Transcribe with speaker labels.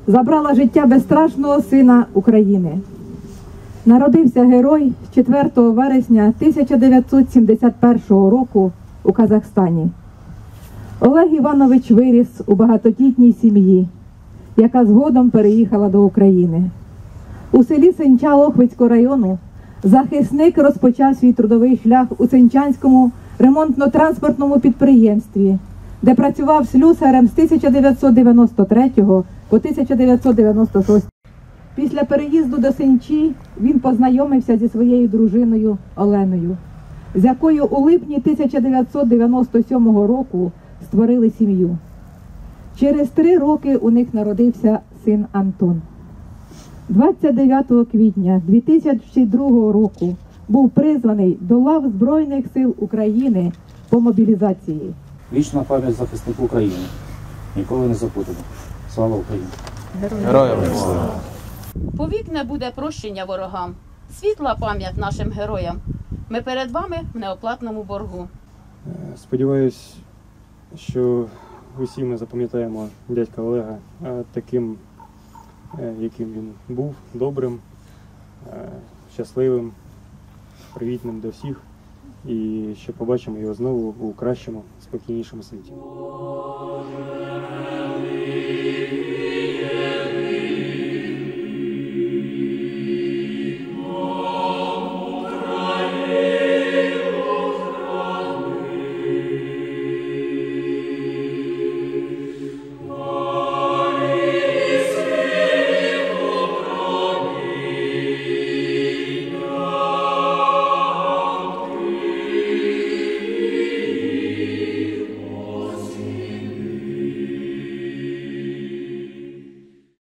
Speaker 1: забрала життя безстрашного сина України. Народився герой 4 вересня 1971 року у Казахстані. Олег Іванович виріс у багатодітній сім'ї, яка згодом переїхала до України. У селі Сенча Лохвицького району захисник розпочав свій трудовий шлях у Сенчанському ремонтно-транспортному підприємстві, де працював слюсарем з 1993 по 1996. Після переїзду до Сенчі він познайомився зі своєю дружиною Оленою, з якою у липні 1997 року створили сім'ю. Через 3 роки у них народився син Антон. 29 квітня 2002 року був призваний до лав Збройних сил України по мобілізації.
Speaker 2: Вічна пам'ять захиснику України. Ніколи не забудемо. Слава Україні!
Speaker 3: Героям слава!
Speaker 4: Повік не буде прощення ворогам. Світла пам'ять нашим героям. Ми перед вами в неоплатному боргу.
Speaker 5: Сподіваюсь, що усі ми запам'ятаємо дядька Олега таким, яким він був, добрим, щасливим, привітним до всіх. І що побачимо його знову у кращому, спокійнішому світі.